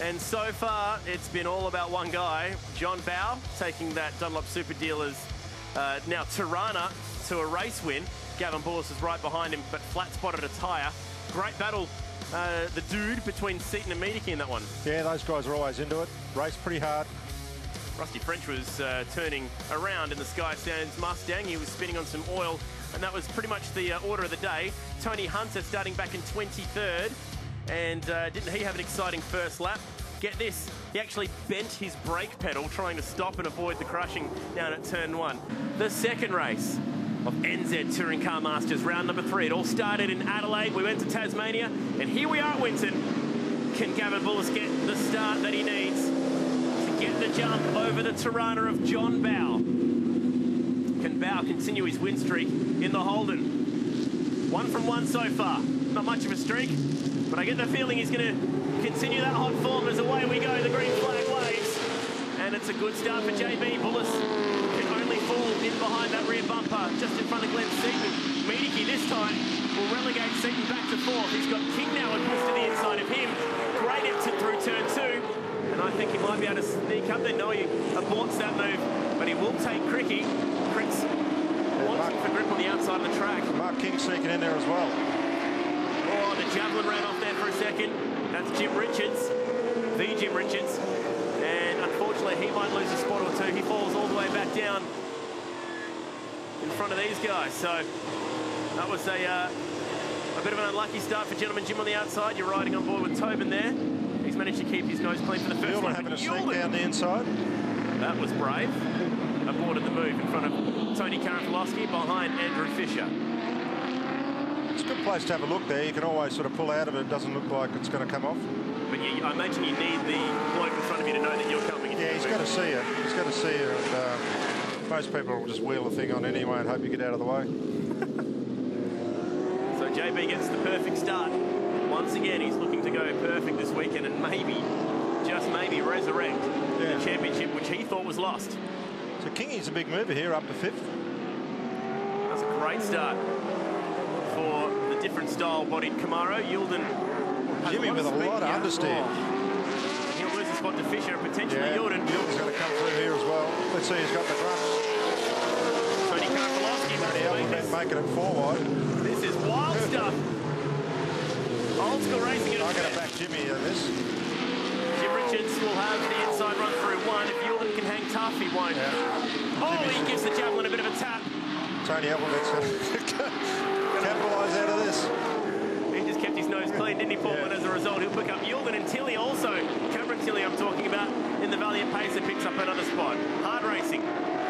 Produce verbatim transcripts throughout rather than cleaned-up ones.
And so far, it's been all about one guy, John Bowe, taking that Dunlop Super Dealers, uh, now Tirana, to a race win. Gavin Bullis is right behind him, but flat-spotted a tyre. Great battle, uh, the dude, between Seaton and Medicki in that one. Yeah, those guys are always into it. Race pretty hard. Rusty French was uh, turning around in the Sky Sands Mustang. He was spinning on some oil, and that was pretty much the uh, order of the day. Tony Hunter starting back in twenty-third. And uh, didn't he have an exciting first lap? Get this, he actually bent his brake pedal trying to stop and avoid the crushing down at turn one. The second race of N Z Touring Car Masters, round number three. It all started in Adelaide, we went to Tasmania, and here we are at Winton. Can Gavin Bullis get the start that he needs to get the jump over the Tirana of John Bowe? Can Bowe continue his win streak in the Holden? One from one so far, not much of a streak. But I get the feeling he's going to continue that hot form as away we go. The green flag waves. And it's a good start for J B. Bullis can only fall in behind that rear bumper, just in front of Glenn Seaton. Medicki this time will relegate Seaton back to fourth. He's got King now and pushed to the inside of him. Great exit through turn two. And I think he might be able to sneak up there. No, he aborts that move. But he will take Cricky. Crick's wanting for grip on the outside of the track. Mark King sneaking in there as well. Oh, the javelin ran off there for a second. That's Jim Richards, the Jim Richards. And unfortunately, he might lose a spot or two. He falls all the way back down in front of these guys. So that was a, uh, a bit of an unlucky start for Gentleman Jim on the outside. You're riding on board with Tobin there. He's managed to keep his nose clean for the first Yulden one. having a sneak down the inside. That was brave. Aborted the move in front of Tony Karanfilowski behind Andrew Fisher. It's a good place to have a look there. You can always sort of pull out of it. It doesn't look like it's going to come off. But you, I imagine you need the bloke in front of you to know that you're coming. Yeah, he's got to see it. He's got to see it. And, uh, most people will just wheel the thing on anyway and hope you get out of the way. So J B gets the perfect start. Once again, he's looking to go perfect this weekend and maybe, just maybe, resurrect yeah. the championship, which he thought was lost. So Kingy's a big mover here, up to fifth. That's a great start for the different style bodied Camaro. Yulden Jimmy with a lot of understeer. Oh. He'll lose the spot to Fisher and potentially yeah. Yulden. Yulden's going to come through here as well. Let's see, he's got the grumps. Tony Karanfilowski making, making it four wide. This is wild stuff. Old school racing. I'm going to back Jimmy in this. Jim Richards will have the inside run through one. If Yulden can hang tough, he won't. Yeah. Oh, Jimmy's... he gives the javelin a bit of a tap. Tony Applebeck's going to capitalise out of this. He just kept his nose clean, didn't he, Paul? Yeah. And as a result, he'll pick up Yulden and Tilly also. Cameron Tilly, I'm talking about, in the Valiant Pacer, picks up another spot. Hard racing.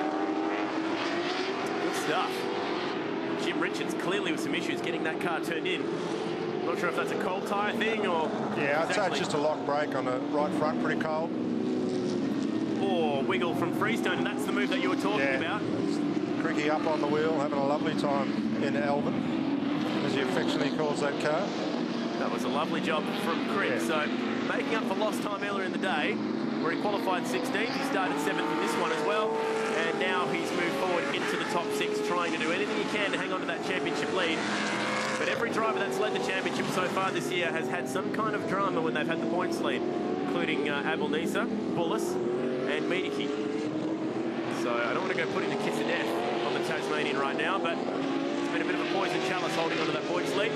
Good stuff. Jim Richards clearly with some issues getting that car turned in. Not sure if that's a cold tyre thing or... Yeah, I'd say it's just a lock brake on the right front, pretty cold. Or wiggle from Freestone, and that's the move that you were talking yeah. about. Cricky up on the wheel, having a lovely time in Alvin, as he affectionately calls that car. That was a lovely job from Crick. Yeah. So making up for lost time earlier in the day, where he qualified sixteenth. He started seventh in this one as well. And now he's moved forward into the top six, trying to do anything he can to hang on to that championship lead. But every driver that's led the championship so far this year has had some kind of drama when they've had the points lead, including uh, Abel Nisa, Bullis, and Medicki. So I don't want to go putting the kiss of death on the Tasmanian right now, but it's been a bit of a poison chalice holding onto that points lead.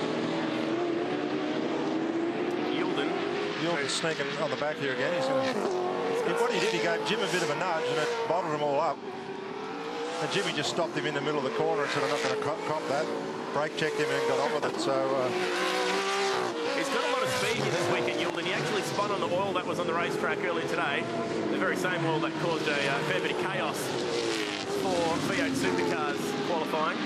Yulden. Yulden's sneaking on the back here again. He's gonna... What he did, he gave Jim a bit of a nudge and it bottled them all up. And Jimmy just stopped him in the middle of the corner and said, I'm not going to cop, cop that. Brake checked him and got on with it, so... Uh... He's got a lot of speed this weekend, Yulden. He actually spun on the oil that was on the racetrack earlier today. The very same oil that caused a uh, fair bit of chaos for V eight Supercars qualifying.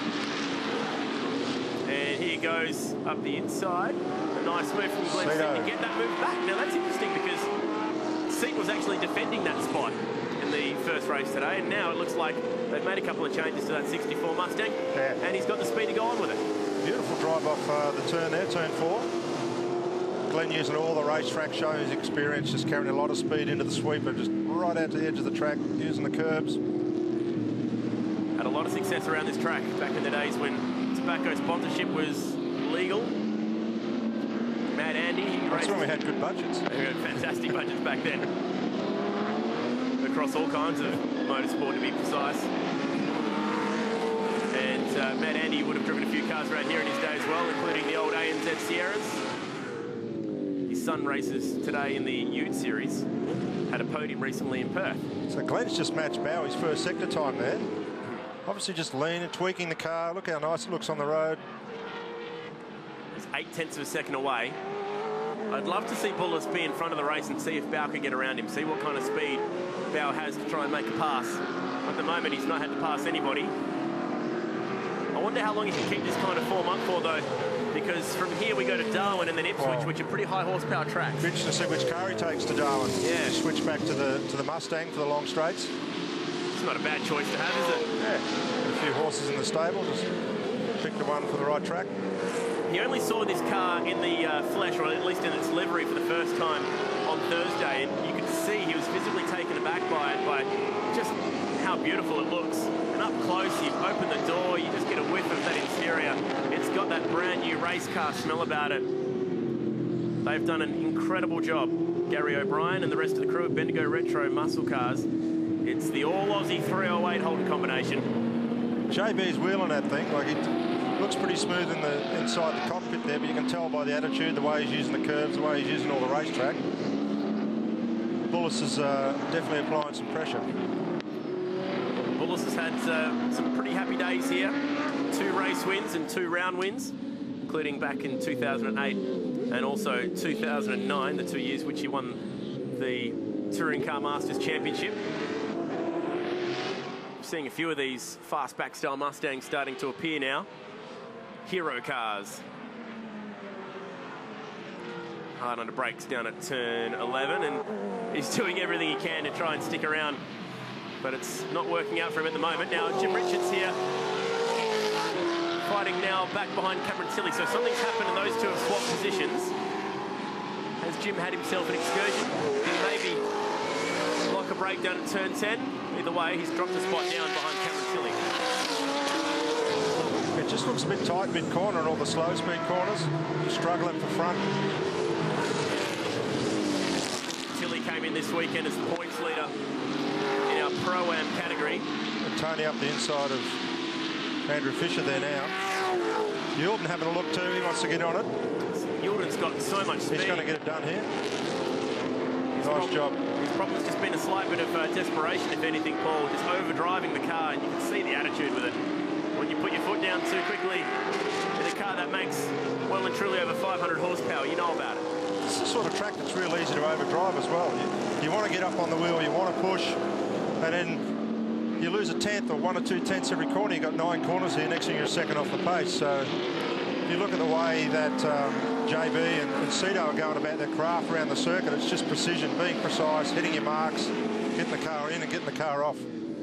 And here goes up the inside. A nice move from Glenn Seaton to get that move back. Now that's interesting because Seaton was actually defending that spot in the first race today, and now it looks like they've made a couple of changes to that sixty-four Mustang, yeah. and he's got the speed to go on with it. Beautiful drive off uh, the turn there, turn four. Glenn using all the racetrack, showing his experience, just carrying a lot of speed into the sweeper, just right out to the edge of the track, using the curbs. Had a lot of success around this track back in the days when tobacco sponsorship was legal. Mad Andy. He That's raced, when we had good budgets. we had fantastic budgets back then. Across all kinds of motorsport, to be precise. And uh, Mad Andy would have driven a few cars around here in his day as well, including the old A N Z Sierras. His son races today in the Ute Series. Had a podium recently in Perth. So Glenn's just matched Bowie's first sector time there. Obviously just leaning, tweaking the car. Look how nice it looks on the road. He's eight tenths of a second away. I'd love to see Bullis be in front of the race and see if Bow can get around him, see what kind of speed Bow has to try and make a pass. At the moment, he's not had to pass anybody. I wonder how long he can keep this kind of form up for, though, because from here we go to Darwin and then Ipswich, Oh. which are pretty high horsepower tracks. Interesting to see which car he takes to Darwin. Yeah. Switch back to the to the Mustang for the long straights. It's not a bad choice to have, is it? Yeah. Got a few horses in the stable. Just pick the one for the right track. He only saw this car in the uh, flesh, or at least in its livery, for the first time on Thursday, and you could see he was visibly taken aback by it, by just how beautiful it looks. And up close, you open the door, you just get a whiff of that interior. It's got that brand new race car smell about it. They've done an incredible job. Gary O'Brien and the rest of the crew at Bendigo Retro Muscle Cars. It's the all-Aussie three oh eight Holden combination. J B's wheeling that thing. Like it looks pretty smooth in the inside the cockpit there, but you can tell by the attitude, the way he's using the curves, the way he's using all the racetrack. Bullis is uh, definitely applying some pressure. Bullis has had uh, some pretty happy days here. Two race wins and two round wins, including back in two thousand eight and also two thousand nine, the two years which he won the Touring Car Masters Championship. Seeing a few of these fastback style Mustangs starting to appear now. Hero cars. Hard under brakes down at turn eleven, and he's doing everything he can to try and stick around, but it's not working out for him at the moment. Now Jim Richards here, fighting now back behind Cameron Tilley, so something's happened and those two have swapped positions. Has Jim had himself an excursion? He maybe block a break down at turn ten. Either way, he's dropped a spot down behind Cameron Tilley. It just looks a bit tight mid-corner in all the slow-speed corners. Struggling for front. Tilley came in this weekend as the points leader in our Pro-Am category. And Tony up the inside of Andrew Fisher there now. Yulden having a look too. He wants to get on it. Yulden's got so much speed. He's going to get it done here. His Nice problem, job. His problem's just been a slight bit of uh, desperation, if anything, Paul. Just overdriving the car, and you can see the attitude with it. When you put your foot down too quickly in a car that makes well and truly over five hundred horsepower, you know about it. It's the sort of track that's real easy to overdrive as well. You, you want to get up on the wheel, you want to push, and then you lose a tenth or one or two tenths every corner. You've got nine corners here. Next thing you're a second off the pace. So if you look at the way that um, J B and, and Cito are going about their craft around the circuit, it's just precision, being precise, hitting your marks, getting the car in and getting the car off.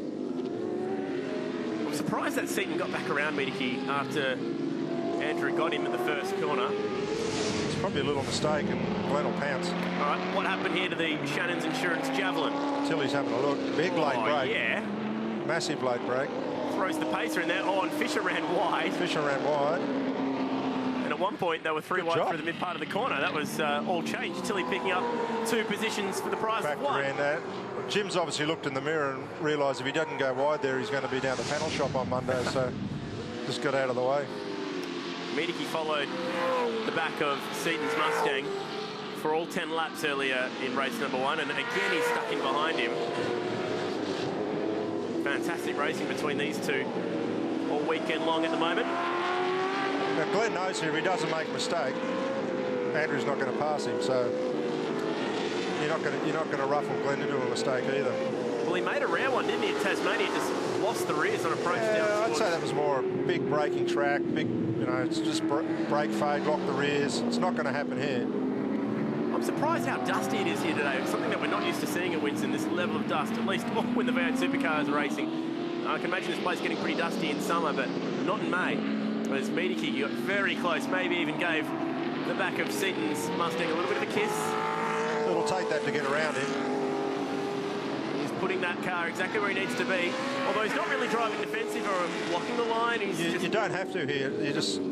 I'm surprised that Seaton got back around Medicki after Andrew got him in the first corner. It's probably a little mistake, and Glenn will pounce. All right, what happened here to the Shannon's Insurance Javelin? Tilly's having a look. Big late oh, break. yeah. Massive late break. Throws the pacer in there. Oh, and Fisher ran wide. Fisher ran wide. And at one point, they were three Good wide job. through the mid part of the corner. That was uh, all changed. Tilly picking up two positions for the prize of Factor one. in that. Jim's obviously looked in the mirror and realised if he doesn't go wide there, he's going to be down the panel shop on Monday. So just got out of the way. Medicki followed the back of Seaton's Mustang for all ten laps earlier in race number one, and again he's stuck in behind him. Fantastic racing between these two all weekend long at the moment. Now Glenn knows here if he doesn't make a mistake, Andrew's not going to pass him. So you're not going to you're not going to ruffle Glenn into a mistake either. Well, he made a rare one, didn't he, at Tasmania? Just lost the rears on approach Yeah, down. I'd towards- say that was more a big braking track. Big, you know, it's just br brake fade, lock the rears. It's not going to happen here. I'm surprised how dusty it is here today. It's something that we're not used to seeing at Winston, this level of dust, at least when the V eight Supercars are racing. I can imagine this place getting pretty dusty in summer, but not in May. Whereas Medicki got very close, maybe even gave the back of Seaton's Mustang a little bit of a kiss. It'll take that to get around him. He's putting that car exactly where he needs to be. Although he's not really driving defensive or blocking the line. He's You, just... you don't have to here. You just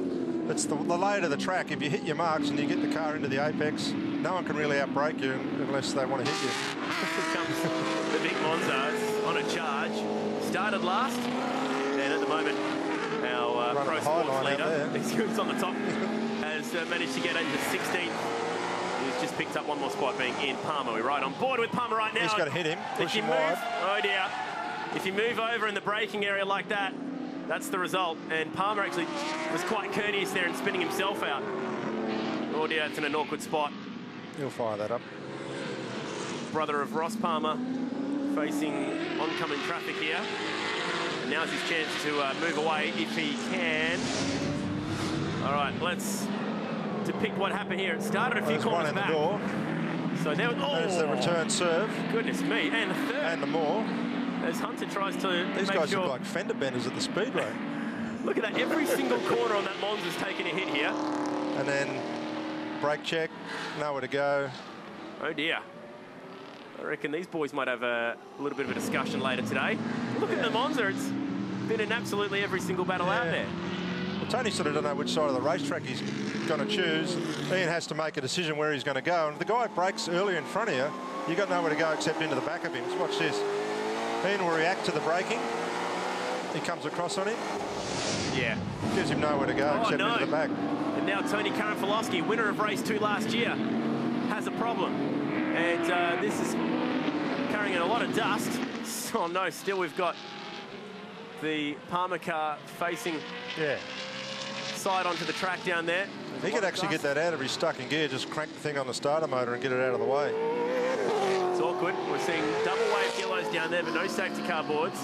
it's the, the lay to the track. If you hit your marks and you get the car into the apex, no one can really outbrake you unless they want to hit you. Here comes the big Monza on a charge. Started last, and at the moment, our uh, Pro Sports leader, who's on the top, has uh, managed to get into sixteenth. He's just picked up one more spot, being Ian Palmer. We're right on board with Palmer right now. He's got to hit him, push him wide. Oh dear. If you move over in the braking area like that, that's the result. And Palmer actually was quite courteous there in spinning himself out. Oh dear, it's in an awkward spot. He'll fire that up. Brother of Ross Palmer facing oncoming traffic here. And now's his chance to uh, move away if he can. All right, let's depict what happened here. It started a few There's corners one in back. the door. So there was, oh, There's the return serve. Goodness me, and the third. And the more. As Hunter tries to These make guys sure... look like fender benders at the speedway. Look at that, every single corner on that Monza's taking a hit here. And then brake check, nowhere to go. Oh dear. I reckon these boys might have a little bit of a discussion later today. Look yeah. at the Monza, it's been in absolutely every single battle yeah. out there. Well, Tony sort of doesn't know which side of the racetrack he's going to choose. Ian has to make a decision where he's going to go. And if the guy brakes earlier in front of you, you've got nowhere to go except into the back of him. So watch this. Ian will react to the braking. He comes across on him. Yeah. Gives him nowhere to go oh, except no. into the back. And now Tony Karanfilowski, winner of race two last year, has a problem. And uh, this is carrying a lot of dust. Oh no, still we've got the Palmer car facing yeah. side onto the track down there. He could actually get that out of his stuck in gear, just crank the thing on the starter motor and get it out of the way. It's awkward. We're seeing double wave yellows down there, but no safety car boards.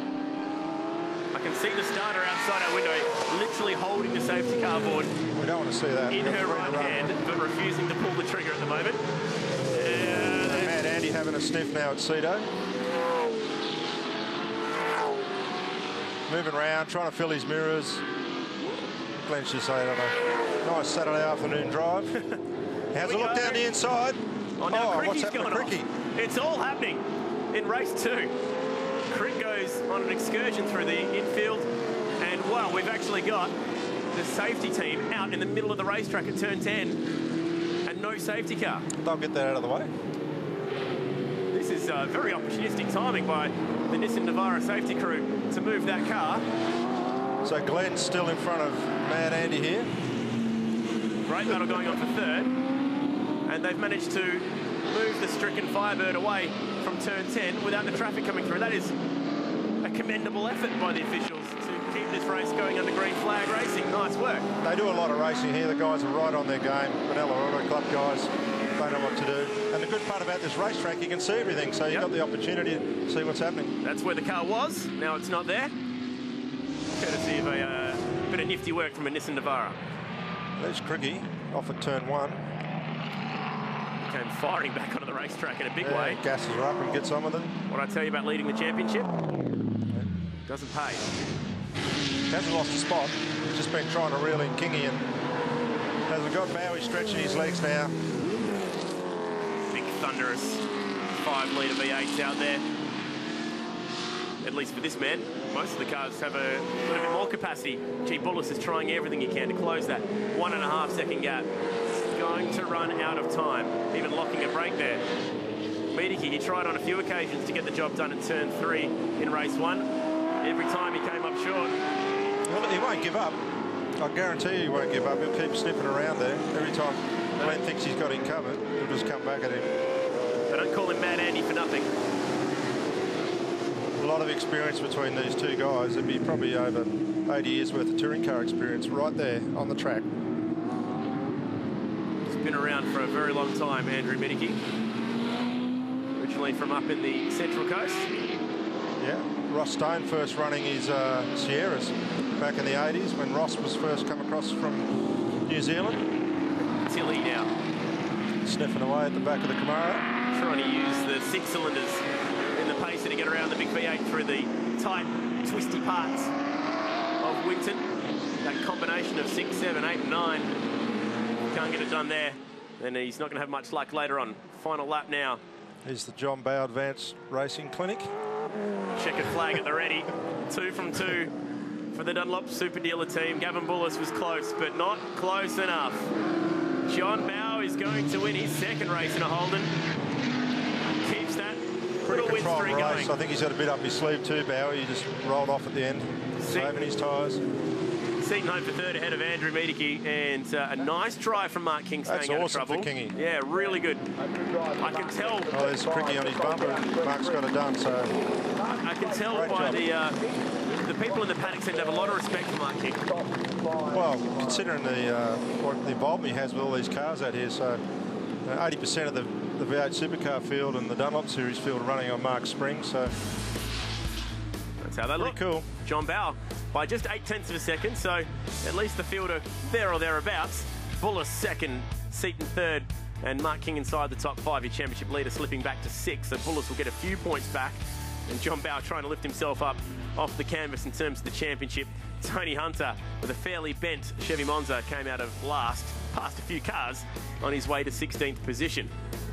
I can see the starter outside our window, literally holding the safety car board. We don't want to see that. In her right hand, but refusing to pull the trigger at the moment. Uh, Mad Andy having a sniff now at Cedo. Moving around, trying to fill his mirrors. Glenn's just saying, a nice Saturday afternoon drive. How's a look down the inside? Oh, now oh Cricky's what's happening going to Cricky? Off. It's all happening in race two. Crick goes on an excursion through the infield, and wow, we've actually got the safety team out in the middle of the racetrack at turn ten, and no safety car. They'll get that out of the way. This is uh, very opportunistic timing by the Nissan Navara safety crew to move that car. So Glenn's still in front of Mad Andy here. Great battle going on for third, and they've managed to move the stricken Firebird away from turn ten without the traffic coming through. That is a commendable effort by the officials to keep this race going under green flag racing. Nice work. They do a lot of racing here. The guys are right on their game. Vanilla Auto Club guys, they know what to do. And the good part about this racetrack, you can see everything, so you've yep. got the opportunity to see what's happening. That's where the car was. Now it's not there. Courtesy of a uh, bit of nifty work from a Nissan Navara. There's Cricky off at turn one. Came firing back onto the racetrack in a big yeah, way. Gasses her up and gets on with it. What I tell you about leading the championship? Yeah. Doesn't pay. He hasn't lost a spot. He's just been trying to reel in Kingy, and as we've got Bowie stretching his legs now. Big thunderous five litre V eights out there. At least for this man. Most of the cars have a little bit more capacity. G. Bullis is trying everything he can to close that one and a half second gap. Going to run out of time, even locking a brake there. Medicki, he tried on a few occasions to get the job done in turn three in race one. Every time he came up short. Well, he won't give up. I guarantee you he won't give up. He'll keep sniffing around there. Every time Glenn thinks he's got him covered, he'll just come back at him. They don't call him Mad Andy for nothing. A lot of experience between these two guys. It'd be probably over eighty years worth of touring car experience right there on the track. Been around for a very long time, Andrew Medicki. Originally from up in the Central Coast. Yeah, Ross Stone first running his uh, Sierras back in the eighties when Ross was first come across from New Zealand. Tilly now. Sniffing away at the back of the Camaro. Trying to use the six cylinders in the pacer to get around the big V eight through the tight, twisty parts of Winton. That combination of six, seven, eight, and nine. Can't get it done there, then he's not going to have much luck later on. Final lap now. Here's the John Bowe Advanced Racing Clinic. Checkered flag at the ready. Two from two for the Dunlop Super Dealer team. Gavin Bullis was close, but not close enough. John Bowe is going to win his second race in a Holden. Keeps that Pretty little win controlled streak race. going. I think he's got a bit up his sleeve too, Bowe. He just rolled off at the end, saving his tyres. Seaton home for third ahead of Andrew Miedeke, and uh, a nice drive from Mark King staying That's out awesome of trouble. for Kingy. Yeah, really good. I can tell. Oh, there's Cricky on his bumper. Mark's got it done, so... I can tell Great by job. the uh, the people in the paddock seem to have a lot of respect for Mark King. Well, considering the uh, what the involvement he has with all these cars out here, so eighty percent of the, the V eight Supercar field and the Dunlop Series field are running on Mark Spring, so... That's how they Pretty look. cool. John Bowe by just eight tenths of a second, so at least the field are there or thereabouts. Bullis second, Seaton third, and Mark King inside the top five. Your championship leader slipping back to six, so Bullis will get a few points back. And John Bowe trying to lift himself up off the canvas in terms of the championship. Tony Hunter with a fairly bent Chevy Monza came out of last, past a few cars on his way to sixteenth position.